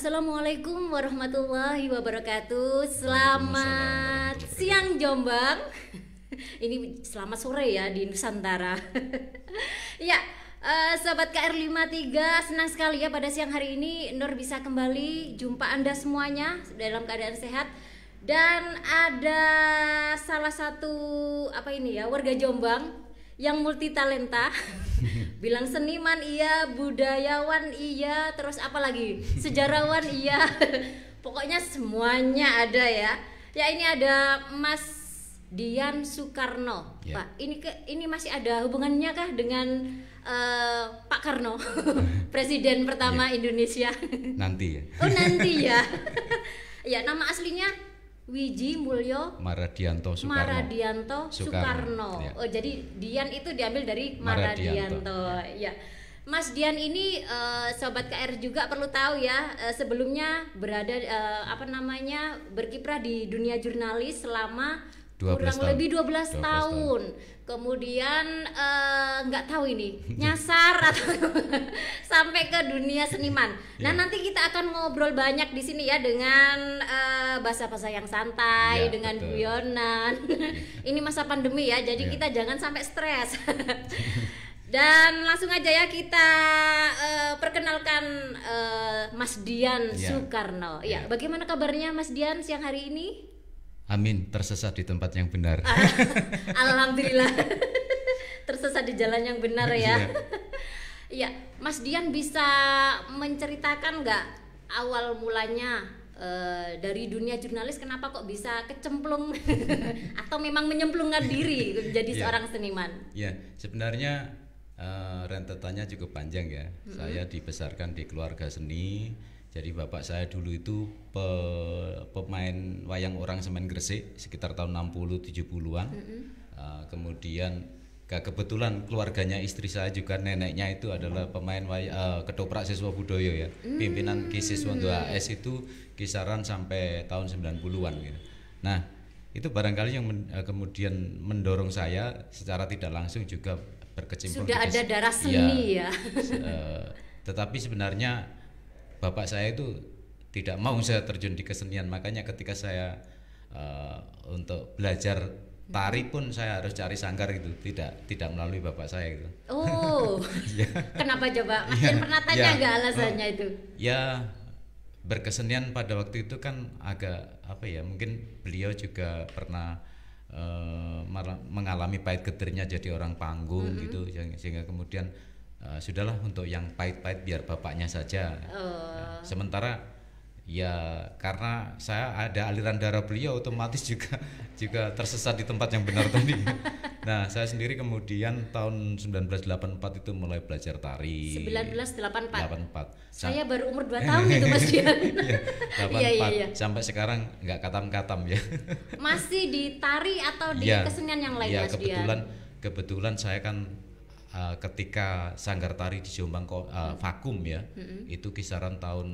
Assalamualaikum warahmatullahi wabarakatuh. Selamat siang Jombang. Ini selamat sore ya di Nusantara. Ya, sahabat KR53, senang sekali ya pada siang hari ini Nur bisa kembali jumpa Anda semuanya dalam keadaan sehat. Dan ada salah satu warga Jombang yang multi talenta. Bilang seniman iya, budayawan iya, terus apa lagi? Sejarawan iya. Pokoknya semuanya ada ya. Ya, ini ada Mas Dian Soekarno. Ya. Pak, ini masih ada hubungannya kah dengan Pak Karno? Presiden pertama Ya. Indonesia. Nanti ya. Oh, nanti ya. Ya, nama aslinya Wiji Mulyo Maradianto Soekarno. Maradianto Soekarno. Ya. Oh, jadi Dian itu diambil dari Maradianto. Maradianto. Ya. Mas Dian ini sobat KR juga perlu tahu ya, sebelumnya berada berkiprah di dunia jurnalis selama 12 kurang tahun. lebih 12 tahun. Kemudian nggak tahu ini nyasar atau sampai ke dunia seniman. Nah, Ya. nanti kita akan ngobrol banyak di sini ya dengan bahasa-bahasa yang santai, Ya, dengan betul. guyonan. Ini masa pandemi ya, jadi Ya. kita jangan sampai stres. Dan langsung aja ya kita perkenalkan Mas Dian Ya. Soekarno. Ya, Ya. bagaimana kabarnya Mas Dian siang hari ini? Amin, tersesat di tempat yang benar. Alhamdulillah. Tersesat di jalan yang benar ya. Iya. Iya, Mas Dian bisa menceritakan nggak awal mulanya dari dunia jurnalis, kenapa kok bisa kecemplung atau memang menyemplungkan diri menjadi Iya. seorang seniman? Ya, sebenarnya rentetannya cukup panjang ya. Saya dibesarkan di keluarga seni. Jadi bapak saya dulu itu pemain wayang orang semen Gresik sekitar tahun 60-70-an. Kemudian kebetulan keluarganya istri saya juga neneknya itu adalah pemain ketoprak siswa budaya ya. Pimpinan Ki Siswanto AS itu kisaran sampai tahun 90-an gitu. Nah, itu barangkali yang kemudian mendorong saya secara tidak langsung juga berkecimpung Sudah di ada darah seni ya. Tetapi sebenarnya bapak saya itu tidak mau saya terjun di kesenian, makanya ketika saya untuk belajar tari pun saya harus cari sanggar gitu, tidak melalui bapak saya gitu. Oh, Ya. kenapa coba? Mas Ya, Dian pernah tanya ya. nggak alasannya itu? Ya, berkesenian pada waktu itu kan agak mungkin beliau juga pernah mengalami pahit getirnya jadi orang panggung gitu, sehingga kemudian sudahlah untuk yang pahit-pahit biar bapaknya saja. Nah, sementara ya karena saya ada aliran darah beliau, otomatis juga tersesat di tempat yang benar tadi. Nah, saya sendiri kemudian tahun 1984 itu mulai belajar tari. 1984. 84. Saya baru umur 2 tahun itu Mas Dian. Iya, 84 Iya. sampai sekarang nggak katam-katam ya. Masih di tari atau di Iya. kesenian yang lain Iya, Mas Dian? kebetulan saya kan ketika sanggar tari di Jombang vakum ya, itu kisaran tahun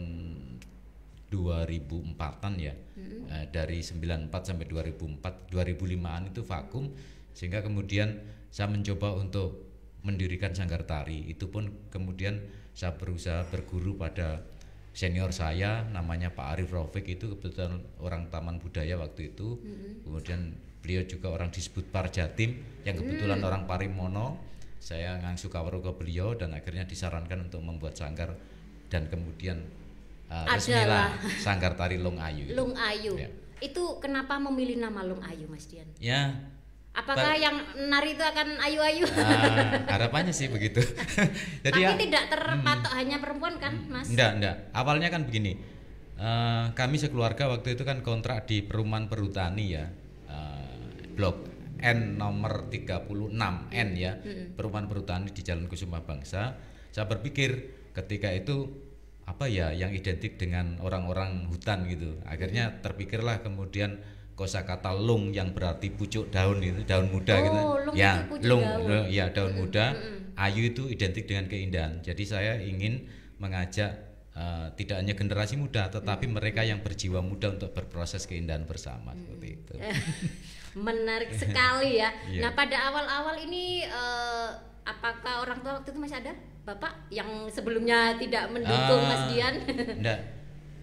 2004-an ya. Dari 94 sampai 2004, 2005-an itu vakum, sehingga kemudian saya mencoba untuk mendirikan sanggar tari. Itu pun kemudian saya berusaha berguru pada senior saya namanya Pak Arif Raufik, itu kebetulan orang Taman Budaya waktu itu. Kemudian beliau juga orang disebut Parjatim yang kebetulan orang Parimono. Saya ngangsu kawero ke beliau dan akhirnya disarankan untuk membuat sanggar, dan kemudian resmilah sanggar tari Lung Ayu. Lung Ayu. Ya. Itu kenapa memilih nama Lung Ayu Mas Dian? Ya, Apakah yang nari itu akan ayu-ayu? harapannya sih begitu. Jadi Tapi tidak terpatok hanya perempuan kan Mas? Enggak. Awalnya kan begini. Kami sekeluarga waktu itu kan kontrak di Perumahan Perhutani ya. Blok N nomor 36 N ya. Perumahan Perhutani di Jalan Kusuma Bangsa. Saya berpikir ketika itu apa ya yang identik dengan orang-orang hutan gitu. Akhirnya terpikirlah kemudian kosakata lung yang berarti pucuk daun itu, daun muda gitu. Lung Ya, itu pucuk lung daun. ya daun muda. Ayu itu identik dengan keindahan. Jadi saya ingin mengajak tidak hanya generasi muda, tetapi mereka yang berjiwa muda untuk berproses keindahan bersama seperti itu. Menarik sekali ya. Iya. Nah, pada awal-awal ini apakah orang tua waktu itu masih ada? Bapak yang sebelumnya tidak mendukung Mas Dian? Enggak.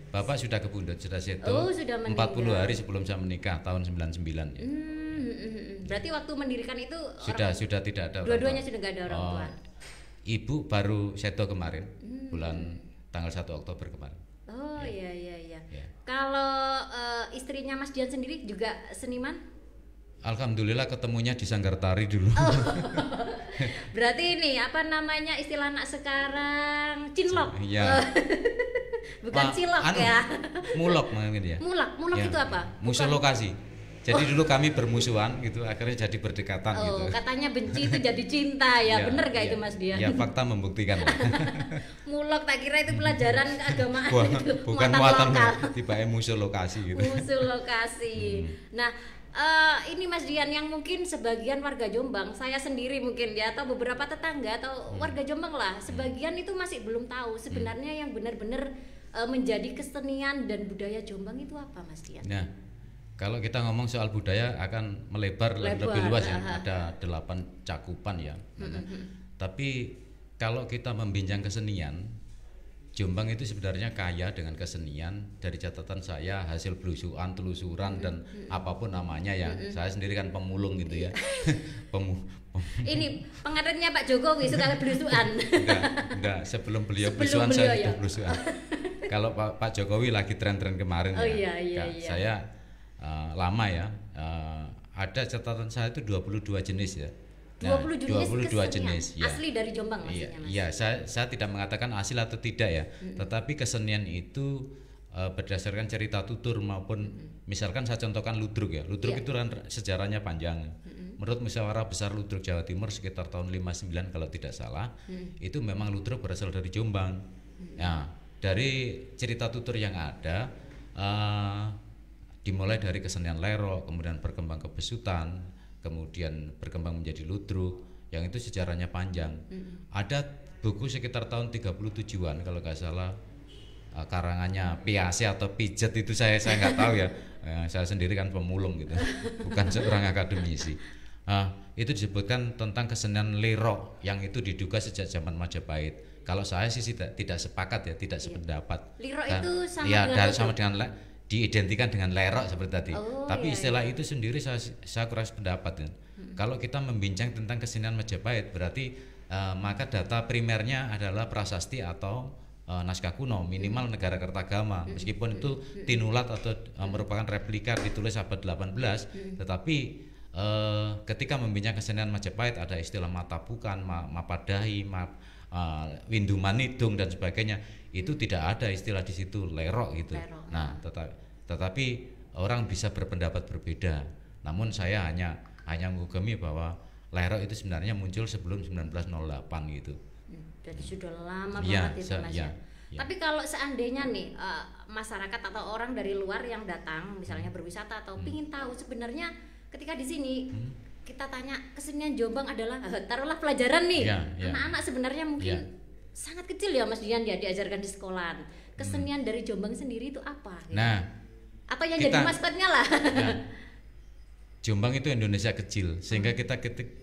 Bapak sudah kepundut, sudah seto. Oh, sudah 40 meninggal. hari sebelum saya menikah tahun 99 ya. Berarti waktu mendirikan itu Sudah tidak ada orang dua-duanya tua. sudah nggak ada orang tua. Ibu baru seto kemarin, bulan tanggal 1 Oktober kemarin. Oh iya. Ya. Kalau istrinya Mas Dian sendiri juga seniman? Alhamdulillah ketemunya di Sanggar Tari dulu. Berarti ini apa namanya istilah anak sekarang cinlok? Iya. Bukan cilok ya. Mulok mungkin ya. Mulok Ya, itu apa? musuh lokasi. Jadi dulu kami bermusuhan gitu, akhirnya jadi berdekatan gitu. Katanya benci itu jadi cinta ya, Ya, bener gak ya. itu Mas Dian? Ya fakta membuktikan. Mulok tak kira itu pelajaran keagamaan Wah, itu bukan muatan muatan lokal. tiba-tiba musuh lokasi gitu. Musuh lokasi. Nah, ini Mas Dian yang mungkin sebagian warga Jombang, saya sendiri mungkin ya atau beberapa tetangga atau warga Jombang lah, sebagian itu masih belum tahu sebenarnya yang benar-benar menjadi kesenian dan budaya Jombang itu apa Mas Dian? Nah, kalau kita ngomong soal budaya akan melebar lebih luas ya, ada 8 cakupan ya. Tapi kalau kita membincang kesenian, Jombang itu sebenarnya kaya dengan kesenian. Dari catatan saya, hasil telusuran dan apapun namanya ya. Saya sendiri kan pemulung gitu ya. Ini pengaruhnya Pak Jokowi suka belusuan. Enggak, sebelum beliau Sebelum belusuan beliau, saya ya. sudah belusuan. Kalau Pak Jokowi lagi tren-tren kemarin Iya. saya lama ya, ada catatan saya itu 22 jenis ya. 22 jenis ya. Asli dari Jombang maksudnya Mas? Iya, saya tidak mengatakan asli atau tidak ya, tetapi kesenian itu berdasarkan cerita tutur maupun misalkan saya contohkan ludruk ya. Ludruk itu kan sejarahnya panjang. Menurut Musyawarah Besar Ludruk Jawa Timur sekitar tahun 59 kalau tidak salah, itu memang ludruk berasal dari Jombang. Nah, dari cerita tutur yang ada, dimulai dari kesenian lero, kemudian berkembang ke besutan, kemudian berkembang menjadi ludruk, yang itu sejarahnya panjang. Ada buku sekitar tahun 37-an kalau nggak salah, karangannya Piase atau Pijet itu saya nggak tahu ya. Saya sendiri kan pemulung gitu, bukan seorang akademisi. Itu disebutkan tentang kesenian lero yang itu diduga sejak zaman Majapahit. Kalau saya sih tidak sepakat ya, tidak sependapat. Lero itu sama ya, dengan sama dengan diidentikan dengan lerok seperti tadi. Tapi istilah itu sendiri saya kurang sependapat ya. Kalau kita membincang tentang kesenian Majapahit, berarti maka data primernya adalah prasasti atau naskah kuno, minimal Negara Kertagama. Meskipun itu tinulat atau merupakan replika ditulis abad 18, tetapi ketika membincang kesenian Majapahit ada istilah Matapukan, Mapadahi, Windu Manidung dan sebagainya. Itu tidak ada istilah di situ lerok gitu. Nah, tetapi orang bisa berpendapat berbeda. Namun saya hanya menghukumi bahwa lerok itu sebenarnya muncul sebelum 1908 gitu. Jadi sudah lama banget itu Mas ya. Tapi kalau seandainya nih masyarakat atau orang dari luar yang datang misalnya berwisata atau pingin tahu sebenarnya ketika di sini kita tanya kesenian Jombang adalah taruhlah pelajaran nih. Anak-anak sebenarnya mungkin sangat kecil ya Mas Dian ya diajarkan di sekolah. Kesenian dari Jombang sendiri itu apa? Gitu? Nah, atau yang jadi maskotnya lah. Jombang itu Indonesia kecil sehingga kita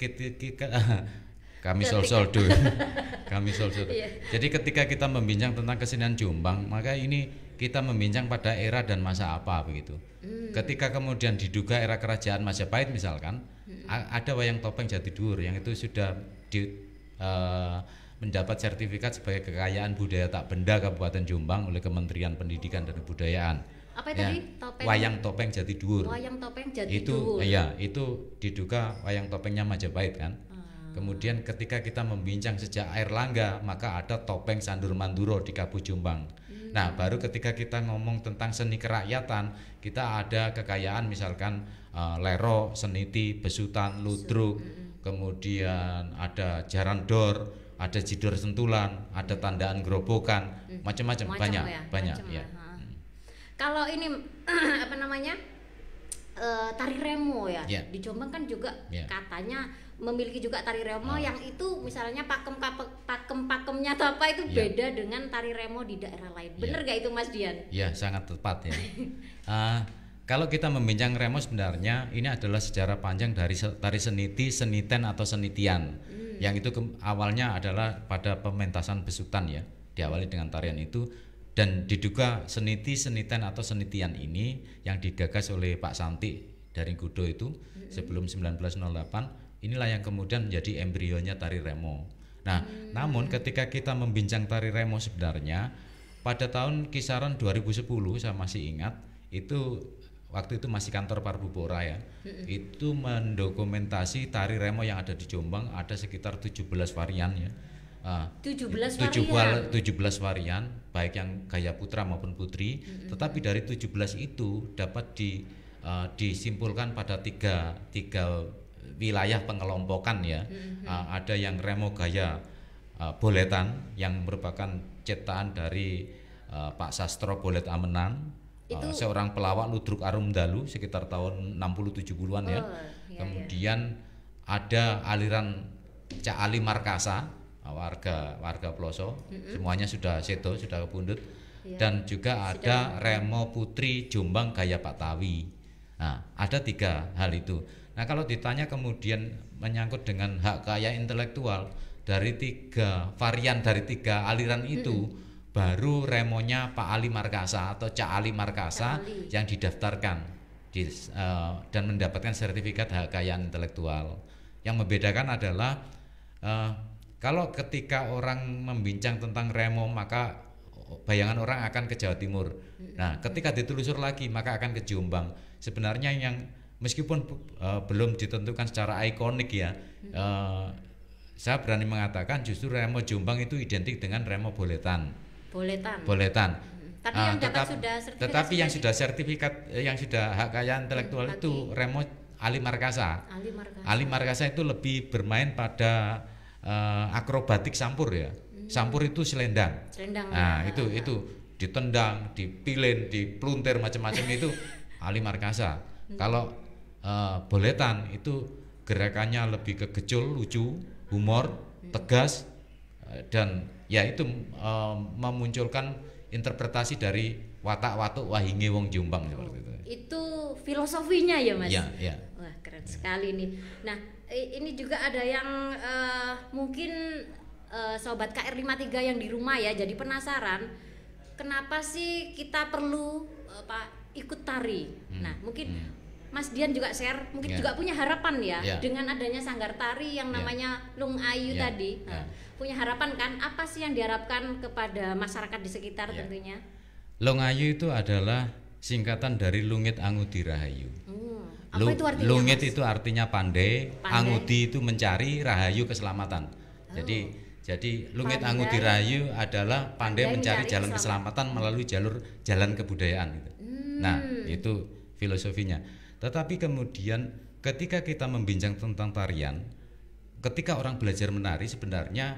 kami sol-sol dulu. Jadi ketika kita membincang tentang kesenian Jombang, maka ini kita membincang pada era dan masa apa begitu. Ketika kemudian diduga era kerajaan Majapahit misalkan, ada wayang topeng Jatiduhur yang itu sudah mendapat sertifikat sebagai kekayaan budaya tak benda Kabupaten Jombang oleh Kementerian Pendidikan dan Kebudayaan. Apa itu tadi? Wayang topeng Jatiduhur. Wayang topeng Jatiduhur. Itu diduga wayang topengnya Majapahit kan. Kemudian ketika kita membincang sejak Airlangga, maka ada topeng Sandur Manduro di Kabu Jombang. Nah, baru ketika kita ngomong tentang seni kerakyatan, kita ada kekayaan misalkan lero, seniti, besutan, ludruk, kemudian ada jaran dor, ada jidor sentulan, ada tandaan gerobokan, macam-macam, banyak ya. Kalau ini apa namanya tari remo ya, di Jombang kan juga katanya memiliki juga tari remo yang itu misalnya pakem-pakemnya atau apa itu beda dengan tari remo di daerah lain. Bener gak itu Mas Dian? Ya, sangat tepat ya. Kalau kita membincang remo sebenarnya ini adalah sejarah panjang dari tari seniti, seniten atau senitian. Yang itu awalnya adalah pada pementasan besutan ya. Diawali dengan tarian itu Dan diduga seniten atau senitian ini yang digagas oleh Pak Santi dari Gudo itu sebelum 1908, inilah yang kemudian menjadi embrionya tari remo. Nah, namun ketika kita membincang tari remo sebenarnya pada tahun kisaran 2010, saya masih ingat, itu waktu itu masih kantor Parpupora ya, itu mendokumentasi tari remo yang ada di Jombang ada sekitar 17 varian ya. 17 varian baik yang gaya putra maupun putri, tetapi dari 17 itu dapat disimpulkan pada tiga wilayah pengelompokan ya. Ada yang remo gaya boletan yang merupakan ciptaan dari Pak Sastro Bolet Amenan, seorang pelawak Ludruk Arumdalu sekitar tahun 60-70-an ya. Kemudian ada aliran Cak Ali Markasa, warga Ploso, semuanya sudah sedo, sudah kepundut, dan juga ada remo putri Jombang gaya Pak Tawi. Nah, ada 3 hal itu. Nah, kalau ditanya kemudian menyangkut dengan hak kaya intelektual dari 3 varian, dari 3 aliran itu, baru remonya Pak Ali Markasa atau Cak Ali Markasa yang didaftarkan dan mendapatkan sertifikat hak kekayaan intelektual. Yang membedakan adalah kalau ketika orang membincang tentang remo, maka bayangan orang akan ke Jawa Timur. Nah, ketika ditelusur lagi maka akan ke Jombang. Sebenarnya yang meskipun belum ditentukan secara ikonik ya, saya berani mengatakan justru remo Jombang itu identik dengan remo boletan. Tetapi yang sudah sertifikat, yang sudah hak kekayaan intelektual itu remo Ali Markasa. Ali Markasa itu lebih bermain pada akrobatik sampur ya. Sampur itu selendang. Nah, itu ditendang, dipilin, dipluntir macam-macam itu Ali Markasa. Kalau boletan itu gerakannya lebih ke gejol, lucu, humor, tegas, dan ya itu memunculkan interpretasi dari watak-watuk wahinge wong Jombang seperti itu. Itu filosofinya ya, Mas. Ya. Wah, keren sekali nih. Nah, ini juga ada yang mungkin sobat KR53 yang di rumah ya, jadi penasaran kenapa sih kita perlu ikut tari. Nah, mungkin Mas Dian juga share, mungkin juga punya harapan ya dengan adanya sanggar tari yang namanya Lung Ayu tadi. Nah, punya harapan kan, apa sih yang diharapkan kepada masyarakat di sekitar tentunya? Lung Ayu itu adalah singkatan dari Lungit Angudi Rahayu. Apa itu artinya, Lungit Mas? itu artinya pandai, Angudi itu mencari, Rahayu keselamatan. Jadi Lungit Angudi Rahayu adalah pandai mencari jalan keselamatan melalui jalan kebudayaan gitu. Nah, itu filosofinya. Tetapi kemudian ketika kita membincang tentang tarian, ketika orang belajar menari sebenarnya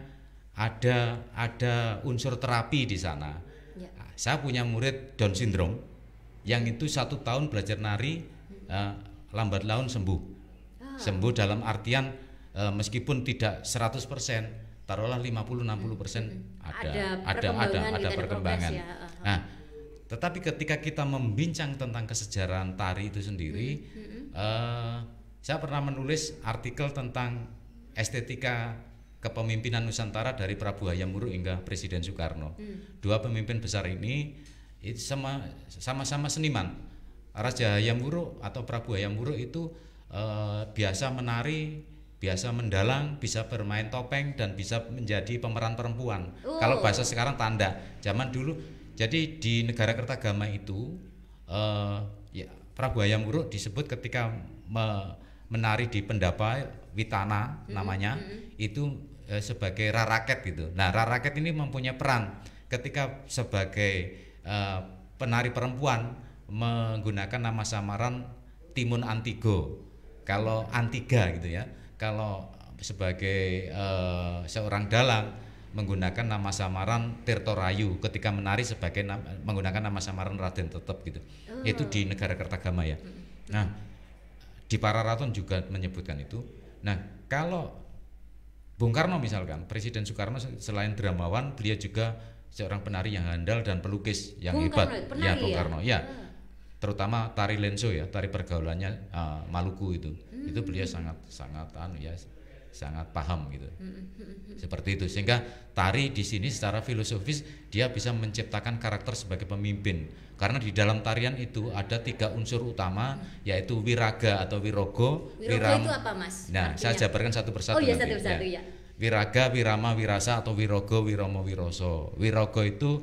ada unsur terapi di sana. Saya punya murid Down syndrome yang itu 1 tahun belajar nari, lambat laun sembuh dalam artian meskipun tidak 100%, taruhlah 50-60% ada perkembangan. Nah, tetapi ketika kita membincang tentang kesejarahan tari itu sendiri, saya pernah menulis artikel tentang estetika kepemimpinan Nusantara dari Prabu Hayam Wuruk hingga Presiden Soekarno. 2 pemimpin besar ini sama-sama seniman. Raja Hayam Wuruk atau Prabu Hayam Wuruk itu biasa menari, biasa mendalang, bisa bermain topeng, dan bisa menjadi pemeran perempuan. Kalau bahasa sekarang tanda. Zaman dulu, jadi di negara Kertagama itu Prabu Hayam Wuruk disebut ketika menari di Pendapa Witana namanya, itu sebagai raraket gitu. Nah, raraket ini mempunyai peran ketika sebagai penari perempuan menggunakan nama samaran Timun Antigo, kalau Antiga gitu ya. Kalau sebagai seorang dalang menggunakan nama samaran Tirto Rayu, ketika menari sebagai menggunakan nama samaran Raden Tetep gitu. Itu di negara Kertagama ya. Nah, di Pararaton juga menyebutkan itu. Nah, kalau Bung Karno misalkan, Presiden Soekarno selain dramawan, beliau juga seorang penari yang handal dan pelukis yang hebat. Ya, Bung Karno. Ya. Terutama tari lenso ya, tari pergaulannya Maluku itu. Itu beliau sangat sangat paham gitu. Seperti itu, sehingga tari di sini secara filosofis dia bisa menciptakan karakter sebagai pemimpin, karena di dalam tarian itu ada 3 unsur utama, yaitu wiraga atau wirogo. Wirogo itu apa, Mas? Nah, artinya? saya jabarkan satu persatu. Oh iya, nanti, satu-satu ya. Wiraga, wirama, wirasa atau wirogo, wiromo, wiroso. Wirogo itu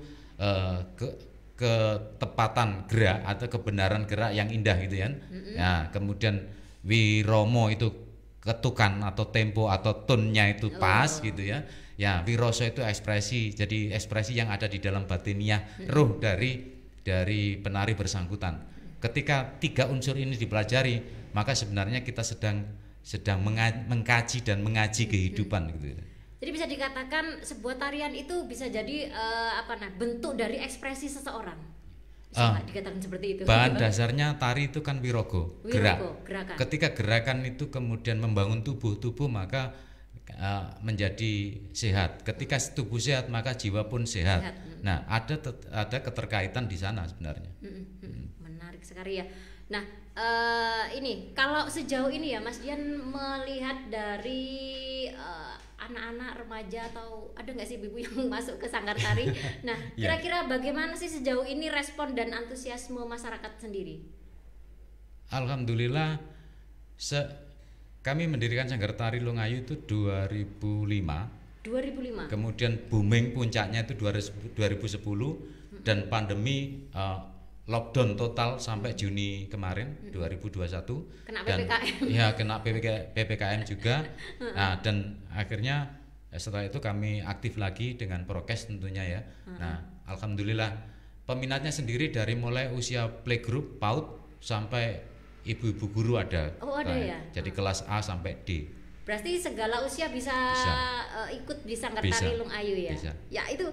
ketepatan gerak atau kebenaran gerak yang indah gitu kan. Nah, kemudian wiromo itu ketukan atau tempo atau tone-nya itu pas gitu ya. Ya, wiroso itu ekspresi, jadi ekspresi yang ada di dalam batiniah ruh dari penari bersangkutan. Ketika 3 unsur ini dipelajari, maka sebenarnya kita sedang mengkaji dan mengaji kehidupan gitu. Jadi bisa dikatakan sebuah tarian itu bisa jadi bentuk dari ekspresi seseorang. Bisa dikatakan seperti itu. Bahan dasarnya tari itu kan wirogo, gerakan. Ketika gerakan itu kemudian membangun tubuh maka menjadi sehat. Ketika tubuh sehat maka jiwa pun sehat. Nah, ada keterkaitan di sana sebenarnya. Menarik sekali ya. Nah, ini kalau sejauh ini ya Mas Dian melihat dari anak-anak remaja atau ada nggak sih ibu yang masuk ke sanggar tari? Nah, kira-kira bagaimana sih sejauh ini respon dan antusiasme masyarakat sendiri? Alhamdulillah, kami mendirikan sanggar tari Lungayu itu 2005. Kemudian booming puncaknya itu 2010 dan pandemi lockdown total sampai Juni kemarin 2021. Kena dan PPKM. Ya, kena PPKM juga. Nah, dan akhirnya setelah itu kami aktif lagi dengan prokes tentunya ya. Nah, alhamdulillah peminatnya sendiri dari mulai usia playgroup PAUD sampai ibu-ibu guru ada. Oh, ada ya. Jadi kelas A sampai D. Berarti segala usia bisa. Ikut di sanggar tari Lungayu ya. Bisa. Ya itu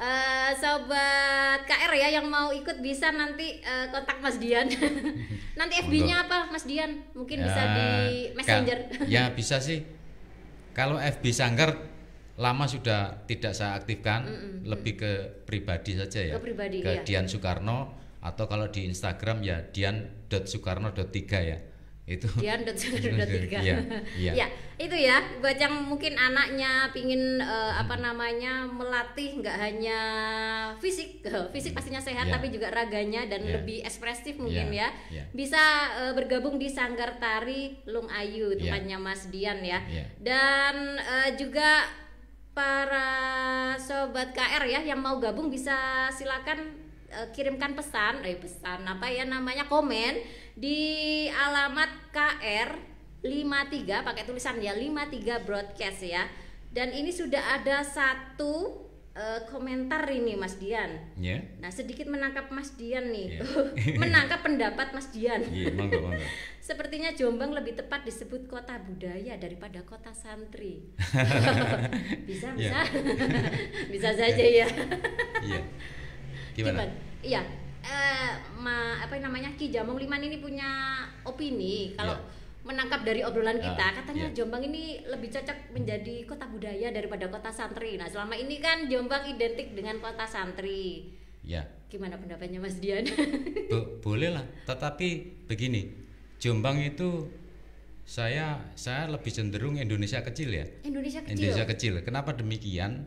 sobat KR ya yang mau ikut bisa nanti kontak Mas Dian. Nanti FB-nya apa Mas Dian? Mungkin bisa di Messenger. Ya bisa sih. Kalau FB sanggar lama sudah tidak saya aktifkan, lebih ke pribadi saja ya. Ke Dian Soekarno, atau kalau di Instagram ya dian.soekarno.3 ya. Itu Dian.soekarno.3. Ya, itu ya buat yang mungkin anaknya pingin melatih nggak hanya fisik pastinya sehat, tapi juga raganya dan lebih ekspresif mungkin bisa bergabung di sanggar tari Lungayu tempatnya Mas Dian ya. Dan juga para sobat KR ya yang mau gabung bisa silakan kirimkan komen di alamat KR 53 pakai tulisan ya 53 broadcast ya. Dan ini sudah ada satu komentar ini Mas Dian. Nah, sedikit menangkap Mas Dian nih. Menangkap pendapat Mas Dian. Monggo. Sepertinya Jombang lebih tepat disebut kota budaya daripada kota santri. Bisa. Bisa saja ya. Gimana? Iya. Ki Jamong Liman ini punya opini kalau menangkap dari obrolan kita, katanya Jombang ini lebih cocok menjadi kota budaya daripada kota santri. Nah, selama ini kan Jombang identik dengan kota santri. Ya. Gimana pendapatnya Mas Dian? Boleh lah, tetapi begini, Jombang itu saya lebih cenderung Indonesia kecil ya. Indonesia kecil. Kenapa demikian?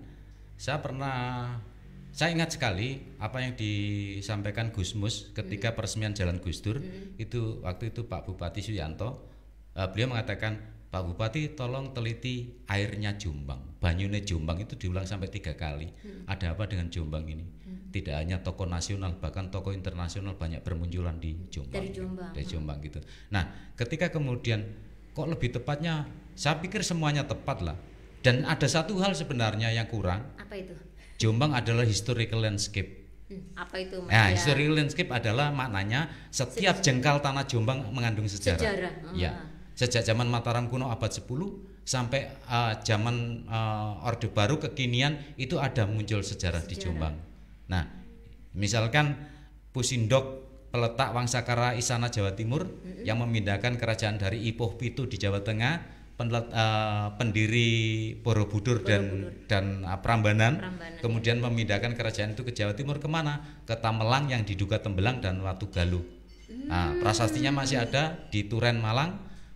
Saya ingat sekali apa yang disampaikan Gus Mus ketika peresmian Jalan Gus Dur. Itu waktu itu Pak Bupati Suyanto, beliau mengatakan, Pak Bupati tolong teliti airnya Jombang, banyune Jombang. Itu diulang sampai 3 kali. Ada apa dengan Jombang ini? Tidak hanya tokoh nasional, bahkan tokoh internasional banyak bermunculan di Jombang. Dari Jombang gitu. Nah, ketika kemudian kok lebih tepatnya, saya pikir semuanya tepat lah. Dan ada satu hal sebenarnya yang kurang. Apa itu? Jombang adalah historical landscape. Apa itu Mas? Nah, historical landscape adalah maknanya setiap jengkal tanah Jombang mengandung sejarah. Ya. Sejak zaman Mataram kuno abad 10 sampai zaman Orde Baru kekinian itu ada muncul sejarah di Jombang. Nah, misalkan Pusindok, peletak Wangsakara Isana Jawa Timur yang memindahkan kerajaan dari Ipoh Pitu di Jawa Tengah, pendiri Borobudur dan Prambanan, kemudian memindahkan kerajaan itu ke Jawa Timur kemana? Ke Tamelang yang diduga Tembelang dan Watugaluh. Nah, prasastinya masih ada di Turen Malang.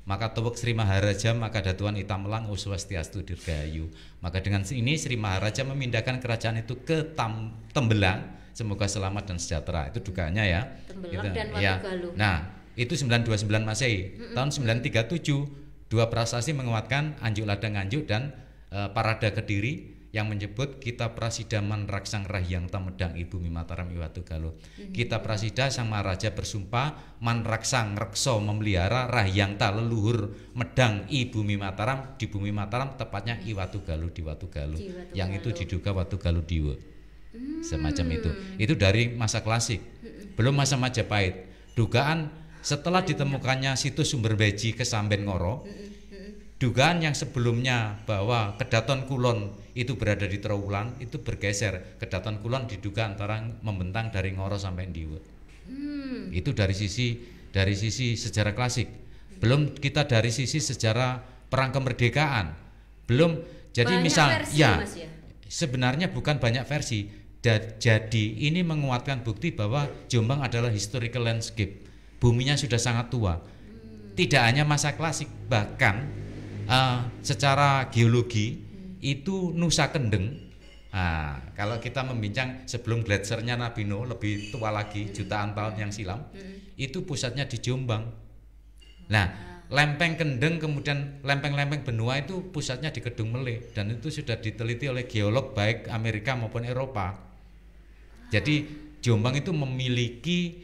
maka tewek Sri Maharaja maka datuan Itamelang Uswastiastu Dirgahayu. Maka dengan ini Sri Maharaja memindahkan kerajaan itu ke Tembelang, semoga selamat dan sejahtera. Itu dugaannya ya. Tembelang dan ya. Watugaluh. Nah, itu 929 Masehi. Tahun 937 dua prasasti menguatkan Anjuk Ladang Nganjuk dan Parada Kediri yang menyebut kita prasida manraksang rahyang tamedang ibu mimataram iwatu galuh. Kita prasida sang maharaja bersumpah manraksang rekso memelihara rahyang ta leluhur medang ibu mimataram di bumi Mataram, tepatnya iwatu galuh di Watu Galuh. Yang itu diduga Watu Galuh Diwa. Semacam itu. Itu dari masa klasik. Belum masa Majapahit. Dugaan setelah ditemukannya situs sumber beji Kesamben Ngoro, dugaan yang sebelumnya bahwa Kedaton Kulon itu berada di Trowulan itu bergeser. Kedaton Kulon diduga antara membentang dari Ngoro sampai Ndiwa. Itu dari sisi sejarah klasik. Belum kita dari sisi sejarah perang kemerdekaan. Belum. Jadi banyak misal versi, ya, Mas, ya sebenarnya bukan banyak versi. Jadi ini menguatkan bukti bahwa Jombang adalah historical landscape. Buminya sudah sangat tua. Tidak hanya masa klasik, bahkan secara geologi itu Nusa Kendeng. Nah, kalau kita membincang sebelum gletsernya Nabi Nuh lebih tua lagi jutaan tahun yang silam, itu pusatnya di Jombang. Nah, lempeng Kendeng kemudian lempeng-lempeng benua itu pusatnya di Kedung Mele, dan itu sudah diteliti oleh geolog baik Amerika maupun Eropa. Jadi Jombang itu memiliki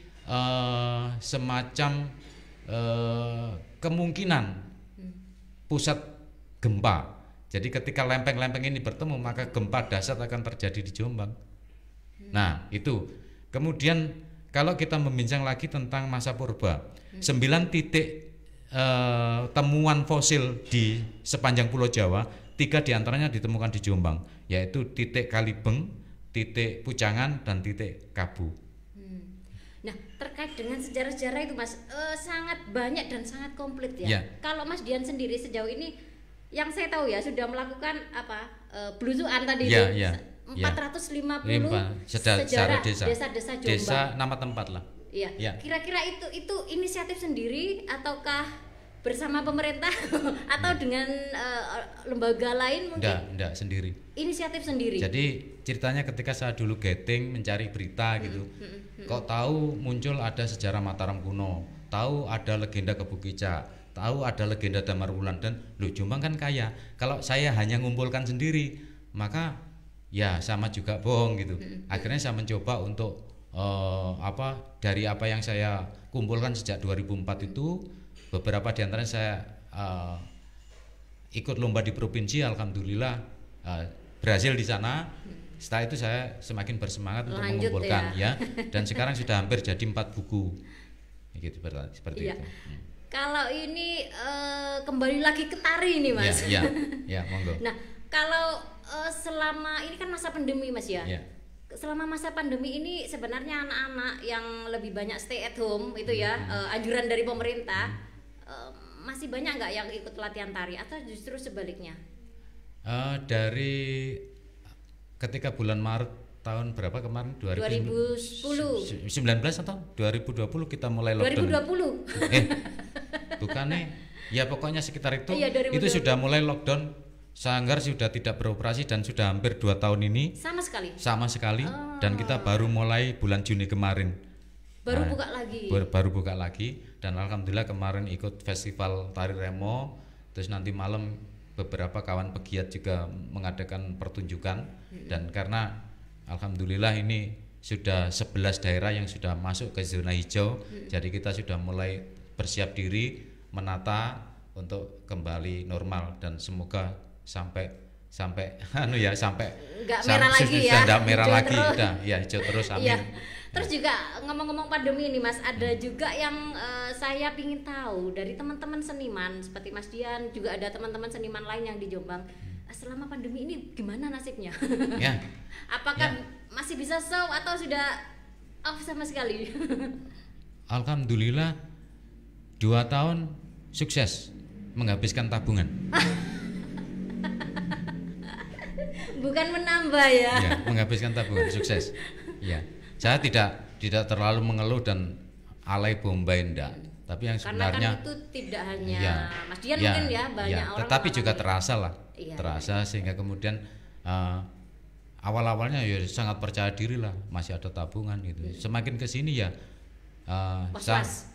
semacam kemungkinan pusat gempa. Jadi ketika lempeng-lempeng ini bertemu maka gempa dahsyat akan terjadi di Jombang. Nah itu. Kemudian kalau kita membincang lagi tentang masa purba, 9 titik temuan fosil di sepanjang Pulau Jawa, 3 diantaranya ditemukan di Jombang, yaitu titik Kalibeng, titik Pucangan, dan titik Kabu. Nah, terkait dengan sejarah-sejarah itu Mas, sangat banyak dan sangat komplit ya. Kalau Mas Dian sendiri sejauh ini yang saya tahu ya sudah melakukan belusukan tadi itu 450 sejarah desa-desa Jombang. Desa nama tempat lah. Iya. Kira-kira itu inisiatif sendiri ataukah bersama pemerintah atau dengan lembaga lain mungkin? Enggak, sendiri. Inisiatif sendiri. Jadi ceritanya ketika saya dulu getting mencari berita gitu, kok tahu muncul ada sejarah Mataram kuno, tahu ada legenda Kebu Kicak, tahu ada legenda Damar Wulan, dan Jombang kan kaya. Kalau saya hanya ngumpulkan sendiri, maka ya sama juga bohong gitu. Akhirnya saya mencoba untuk dari apa yang saya kumpulkan sejak 2004 itu, beberapa di antaranya saya ikut lomba di provinsi, alhamdulillah berhasil di sana. Setelah itu saya semakin bersemangat untuk mengumpulkan ya. Dan sekarang sudah hampir jadi 4 buku gitu, seperti itu. Kalau ini kembali lagi ke tari nih Mas. Ya, monggo. Nah, kalau selama ini kan masa pandemi Mas ya. Selama masa pandemi ini sebenarnya anak-anak yang lebih banyak stay at home itu ya, anjuran dari pemerintah, masih banyak nggak yang ikut latihan tari atau justru sebaliknya? Dari ketika bulan Maret tahun berapa kemarin, 2010 19 atau 2020 kita mulai lockdown. 2020 bukannya ya pokoknya sekitar itu. Iya, itu sudah mulai lockdown. Sanggar sudah tidak beroperasi dan sudah hampir 2 tahun ini sama sekali. Dan kita baru mulai bulan Juni kemarin baru buka lagi dan alhamdulillah kemarin ikut festival tari Remo, terus nanti malam beberapa kawan pegiat juga mengadakan pertunjukan. Dan karena alhamdulillah ini sudah 11 daerah yang sudah masuk ke zona hijau, jadi kita sudah mulai bersiap diri menata untuk kembali normal, dan semoga sampai nggak merah lagi ya, nggak merah lagi, hijau terus, amin. Iya. Terus juga ngomong-ngomong pandemi ini Mas, ada juga yang saya ingin tahu dari teman-teman seniman seperti Mas Dian, juga ada teman-teman seniman lain yang di Jombang. Selama pandemi ini gimana nasibnya? Apakah masih bisa show atau sudah off sama sekali? Alhamdulillah 2 tahun sukses menghabiskan tabungan. Bukan menambah ya. Menghabiskan tabungan sukses. Ya. Saya tidak terlalu mengeluh dan alay bombay enggak. Tapi yang Karena sebenarnya kan itu tidak hanya ya, Mas Dian mungkin ya banyak orang tetapi juga mengalami. terasa lah, Iya, terasa sehingga kemudian awal-awalnya ya sangat percaya diri lah, masih ada tabungan gitu. Semakin kesini ya Was-was.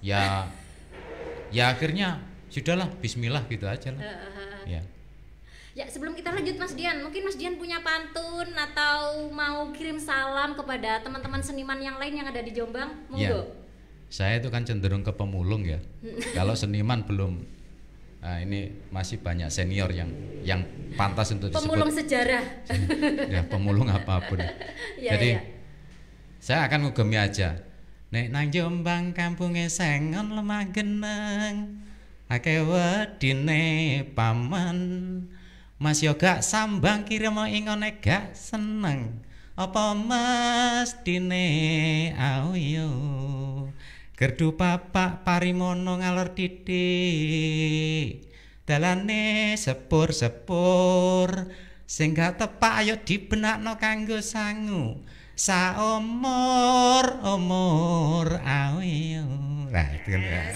ya akhirnya sudahlah, Bismillah gitu aja lah. Ya. Ya, sebelum kita lanjut Mas Dian, mungkin Mas Dian punya pantun atau mau kirim salam kepada teman-teman seniman yang lain yang ada di Jombang, Ya. monggo. Saya itu kan cenderung ke pemulung ya. Kalau seniman belum, nah ini masih banyak senior yang pantas untuk disebut Pemulung sejarah. ya, pemulung apapun. Ya, Jadi ya. saya akan ngugemi aja. Nek nang Jombang kampunge sengon lemah geneng, akeh wedine paman. Mas yo gak sambang kirimo ingone gak seneng. Apa mestine ayo. Gerdu papak parimono ngalor titik. Dalane sepur-sepur. Sing gak tepak ayo dibenakno kanggo sangu. Saumur ayo. Nah, itu kan ya.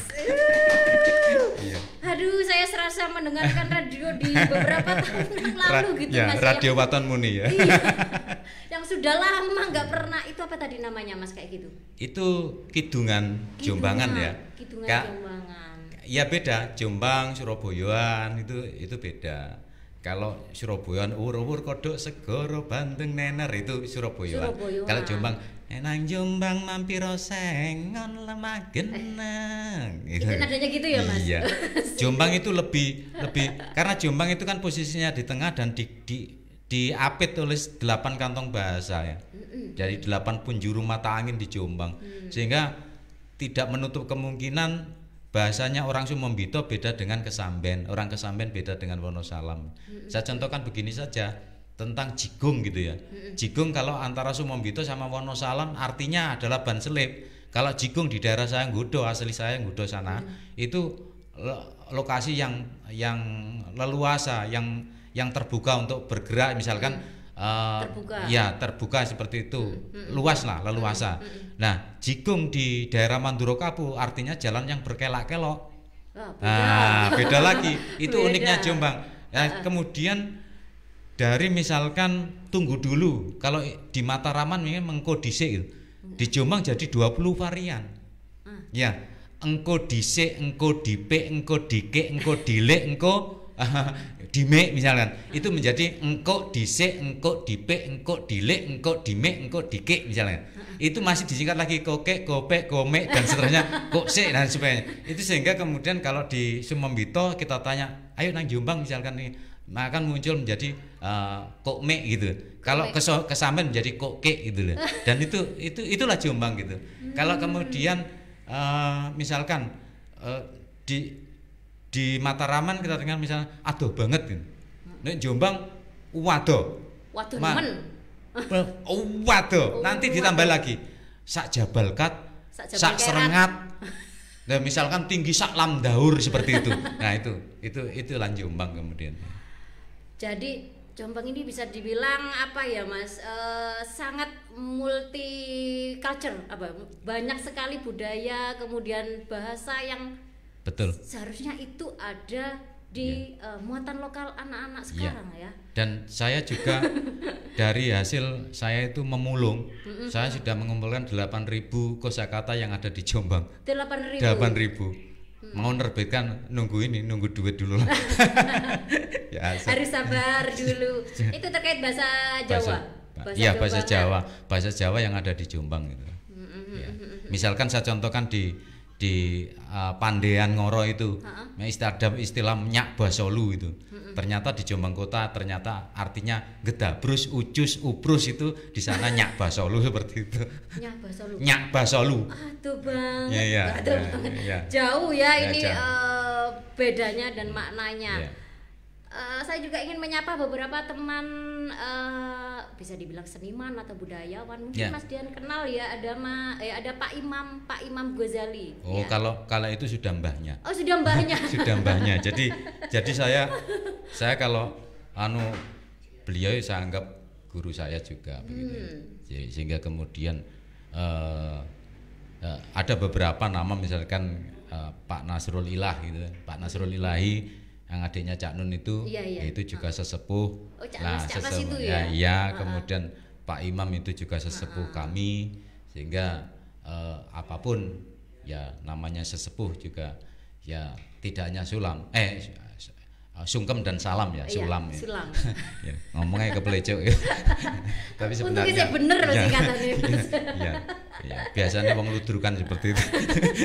Iya. Aduh, saya serasa mendengarkan radio di beberapa tahun yang lalu gitu Ya, Mas. Radio Waton Muni ya. Iya. Yang sudah lama nggak pernah, itu apa tadi namanya Mas kayak gitu? Itu kidungan Jombangan ya. Kidungan Kak, Jombangan. ya beda, Jombang, Surabayaan itu beda. Kalau Surabayaan ur-ur kodok segoro Bandeng nener itu Surabayaan. Surabayaan. Kalau Jombang nang Jombang mampiro sengon lemah geneng. Itu nadanya gitu ya Mas? Iya. Jombang itu lebih karena Jombang itu kan posisinya di tengah dan diapit oleh 8 kantong bahasa ya. Dari 8 penjuru mata angin di Jombang. Sehingga tidak menutup kemungkinan bahasanya orang Sumombito beda dengan Kesamben, orang Kesamben beda dengan Wonosalam. Saya contohkan begini saja tentang jigung gitu ya. Jigung kalau antara Sumombito sama Wonosalam artinya adalah ban selip. Kalau jigung di daerah saya Nggodo, asli saya Nggodo sana, itu lokasi yang leluasa, yang terbuka untuk bergerak misalkan Terbuka. ya terbuka seperti itu, luas lah, leluasa. Nah, jigung di daerah Manduro Kapu artinya jalan yang berkelak-kelok. Nah, beda lagi. Itu Beda. uniknya Jombang. Nah, kemudian dari misalkan tunggu dulu, kalau di Mataraman ini mengko dhisik gitu. Di Jombang jadi 20 varian. Ya, engko dhisik, engko dipik, engko dikik, engko dilek, engko dimek misalkan. Itu menjadi engko dhisik, engko dipik, engko dilek, engko dimek, engko dikik misalkan. Itu masih disingkat lagi kokek, kopek, komek dan seterusnya, koksik dan sebagainya. Itu sehingga kemudian kalau di Sumombito kita tanya, ayo nang Jombang misalkan nih, maka akan muncul menjadi kokmek gitu. Kalau Kesamben menjadi kokek gitu loh. Dan itulah Jombang gitu. Kalau kemudian misalkan di Mataraman kita dengar misalnya adoh banget gitu. Nek Jombang waduh. Waduh nemen. Waduh, nanti ditambah lagi sak jabal kat, sak serengat. Nah, misalkan tinggi sak lamdaur seperti itu. Nah, itu lan Jombang kemudian. Jadi Jombang ini bisa dibilang apa ya Mas, sangat multi culture, banyak sekali budaya, kemudian bahasa yang betul seharusnya itu ada di muatan lokal anak-anak sekarang ya. Dan saya juga dari hasil saya itu memulung, saya sudah mengumpulkan 8.000 kosakata yang ada di Jombang. 8.000. Mau nerbitkan nunggu duit dulu lah. Ya, harus sabar dulu. Itu terkait bahasa Jawa. Bahasa Jawa. Bahasa Jawa yang ada di Jombang gitu. Ya. Misalkan saya contohkan di Pandean Ngoro itu, istilah nyak basolu itu. Ternyata di Jombang Kota ternyata artinya gedabrus, ucus, uprus itu di sana nyak basolu seperti itu. Nyak basolu. Aduh banget. Ya, Aduh banget. Ya. Jauh ya ini jauh. Bedanya dan maknanya. Ya. Saya juga ingin menyapa beberapa teman bisa dibilang seniman atau budayawan. Mungkin Mas Dian kenal ya, ada Pak Imam Ghazali. Oh, ya. kalau itu sudah mbahnya. Oh, sudah mbahnya. Sudah mbahnya. Jadi saya kalau beliau saya anggap guru saya juga begitu. Sehingga kemudian ada beberapa nama misalkan Pak Nasrul Ilah gitu, Pak Nasrul Ilahi yang adiknya Cak Nun itu, itu juga sesepuh. Sesepuh kemudian Pak Imam itu juga sesepuh kami, sehingga apapun ya namanya sesepuh juga ya tidak hanya sungkem dan salam ya, sulam ya. Sulam. Ya, ngomongnya kepelecok ya. Tapi sebenarnya saya bener ya, katanya. Ya, biasanya wong ludrukan seperti itu.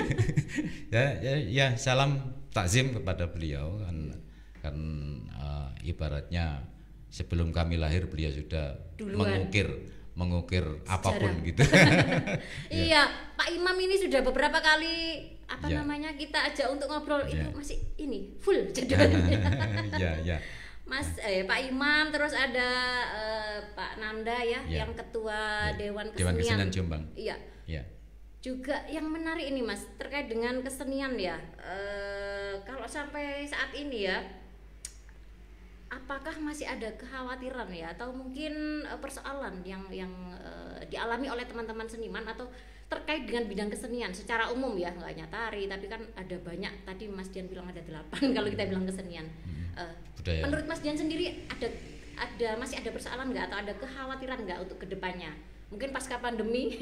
ya, salam takzim kepada beliau kan ibaratnya sebelum kami lahir beliau sudah mengukir apapun gitu. Iya, Pak Imam ini sudah beberapa kali namanya kita ajak untuk ngobrol itu masih ini full jadwalnya. Ya. Mas Pak Imam, terus ada Pak Nanda yang ketua Dewan Kesenian Jombang. Iya. Juga yang menarik ini Mas terkait dengan kesenian ya. Kalau sampai saat ini ya, apakah masih ada kekhawatiran ya atau mungkin persoalan yang dialami oleh teman-teman seniman atau terkait dengan bidang kesenian secara umum ya, nggak hanya tari tapi kan ada banyak, tadi Mas Dian bilang ada 8 kalau kita bilang kesenian. Menurut Mas Dian sendiri masih ada persoalan nggak atau ada kekhawatiran nggak untuk kedepannya mungkin pasca pandemi?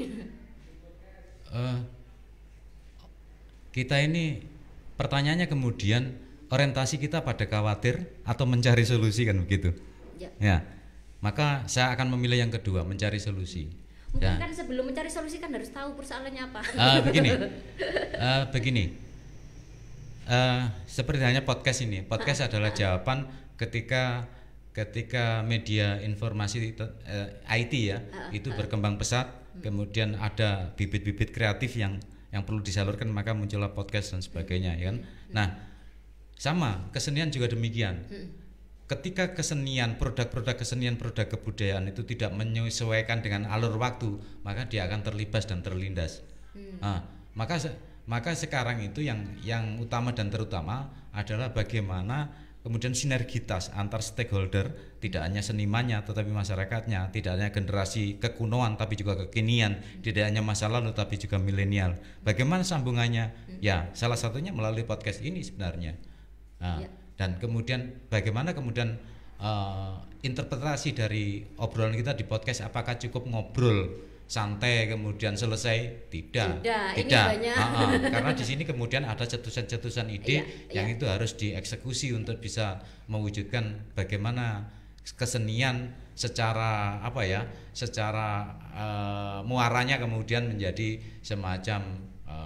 Kita ini pertanyaannya kemudian orientasi kita pada khawatir atau mencari solusi kan begitu ya, maka saya akan memilih yang kedua, mencari solusi. Mungkin kan sebelum mencari solusi kan harus tahu persoalannya apa. Begini, seperti halnya podcast ini. Podcast adalah jawaban ketika media informasi IT ya itu berkembang pesat, kemudian ada bibit-bibit kreatif yang perlu disalurkan, maka muncullah podcast dan sebagainya, ya kan. Nah, sama kesenian juga demikian. Ketika kesenian, produk-produk kesenian, produk kebudayaan itu tidak menyesuaikan dengan alur waktu, maka dia akan terlibas dan terlindas. Maka sekarang itu yang utama dan terutama adalah bagaimana kemudian sinergitas antar stakeholder, tidak hanya senimannya tetapi masyarakatnya, tidak hanya generasi kekunoan tapi juga kekinian, tidak hanya masa lalu tapi juga milenial. Bagaimana sambungannya? Ya, salah satunya melalui podcast ini sebenarnya. Dan kemudian bagaimana kemudian interpretasi dari obrolan kita di podcast, apakah cukup ngobrol santai kemudian selesai? Tidak. Karena di sini kemudian ada cetusan-cetusan ide yang itu harus dieksekusi untuk bisa mewujudkan bagaimana kesenian secara muaranya kemudian menjadi semacam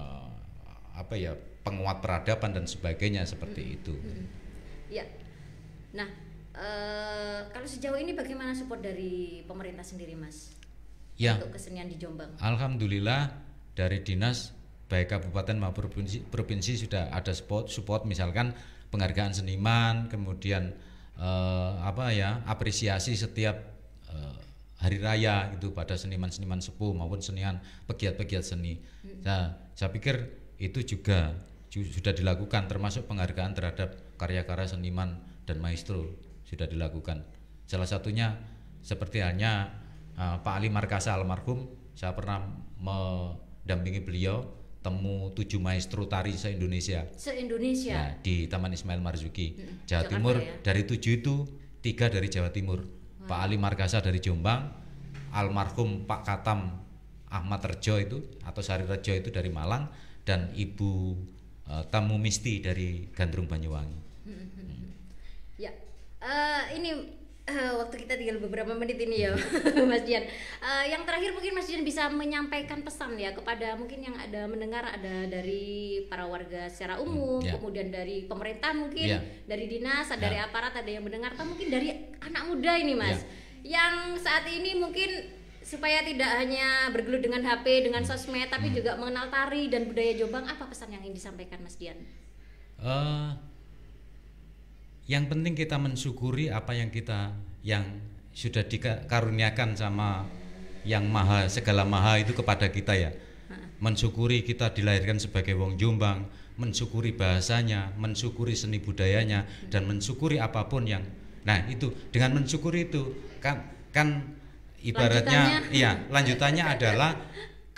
penguat peradaban dan sebagainya seperti itu. Ya. Nah, kalau sejauh ini bagaimana support dari pemerintah sendiri, Mas? Ya. Untuk kesenian di Jombang. Alhamdulillah dari dinas baik kabupaten maupun provinsi sudah ada support misalkan penghargaan seniman, kemudian apresiasi setiap hari raya itu pada seniman-seniman sepuh maupun seniman pegiat-pegiat seni. Nah, saya pikir itu juga sudah dilakukan, termasuk penghargaan terhadap karya-karya seniman dan maestro sudah dilakukan. Salah satunya seperti halnya Pak Ali Markasa almarhum, saya pernah mendampingi beliau temu 7 maestro tari se-Indonesia. Ya, di Taman Ismail Marzuki, Jawa Timur ya. Dari 7 itu 3 dari Jawa Timur. Pak Ali Markasa dari Jombang, almarhum Pak Katam Ahmad Rejo itu atau Sari Rejo itu dari Malang, dan Ibu Tamu Misti dari Gandrung Banyuwangi. Ya, ini waktu kita tinggal beberapa menit ini ya, Mas Dian. Yang terakhir mungkin Mas Dian bisa menyampaikan pesan ya kepada mungkin yang ada mendengar, ada dari para warga secara umum, kemudian dari pemerintah mungkin, dari dinas, dari aparat ada yang mendengar, atau mungkin dari anak muda ini Mas, yang saat ini mungkin supaya tidak hanya bergelut dengan HP, dengan sosmed, tapi juga mengenal tari dan budaya Jombang. Apa pesan yang ingin disampaikan Mas Dian? Yang penting kita mensyukuri apa yang sudah dikaruniakan sama yang maha, segala maha itu kepada kita ya. Mensyukuri kita dilahirkan sebagai wong Jombang, mensyukuri bahasanya, mensyukuri seni budayanya, dan mensyukuri apapun yang, nah itu dengan mensyukuri itu kan ibaratnya lanjutannya adalah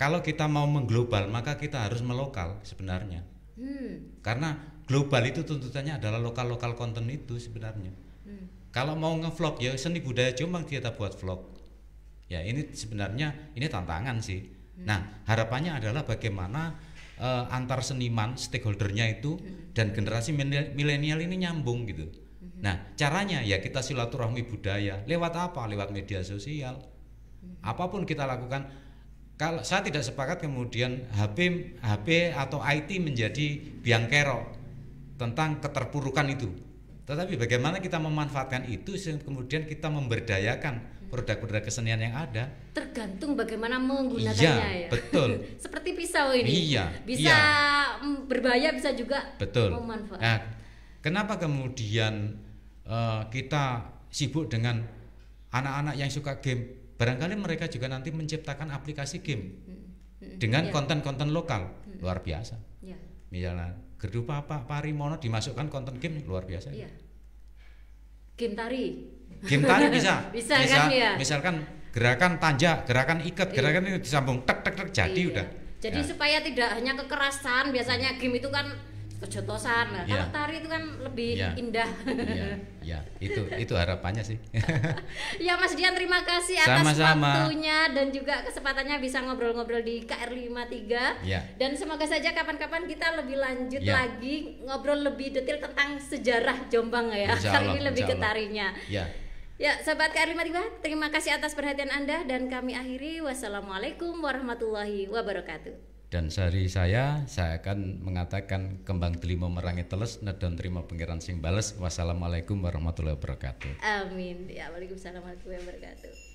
kalau kita mau mengglobal maka kita harus melokal sebenarnya. Karena global itu tuntutannya adalah lokal konten itu sebenarnya. Kalau mau ngevlog ya seni budaya Jombang kita buat vlog. Ya ini sebenarnya ini tantangan sih. Nah harapannya adalah bagaimana antar seniman stakeholdernya itu dan generasi milenial ini nyambung gitu. Nah caranya ya kita silaturahmi budaya lewat apa? Lewat media sosial. Apapun kita lakukan. Kalau saya tidak sepakat kemudian HP atau IT menjadi biang kerok tentang keterpurukan itu. Tetapi bagaimana kita memanfaatkan itu kemudian kita memberdayakan produk-produk kesenian yang ada. Tergantung bagaimana menggunakannya ya. Betul. Seperti pisau ini. Bisa berbahaya bisa juga memanfaatkan. Nah, kenapa kemudian kita sibuk dengan anak-anak yang suka game? Barangkali mereka juga nanti menciptakan aplikasi game dengan konten-konten lokal luar biasa. Misalnya Gerdu Papa Parimono dimasukkan konten game luar biasa. Game tari. Game tari bisa. Kan ya. Misalkan gerakan tanjak, gerakan ikat, gerakan itu disambung tek jadi udah. Jadi supaya tidak hanya kekerasan, biasanya game itu kan kejotosan. Nah, kalau tari itu kan lebih indah. Itu harapannya sih. Ya Mas Dian, terima kasih atas waktunya dan juga kesempatannya bisa ngobrol-ngobrol di KR53. Dan semoga saja kapan-kapan kita lebih lanjut lagi ngobrol lebih detail tentang sejarah Jombang ya. Kali ini lebih ke tarinya. Ya, sahabat KR53, terima kasih atas perhatian Anda dan kami akhiri. Wassalamualaikum warahmatullahi wabarakatuh. Dan dari saya akan mengatakan kembang delima merangi teles nedon terima pengiran sing bales. Wassalamualaikum warahmatullahi wabarakatuh. Amin. Ya, waalaikumsalam warahmatullahi wabarakatuh.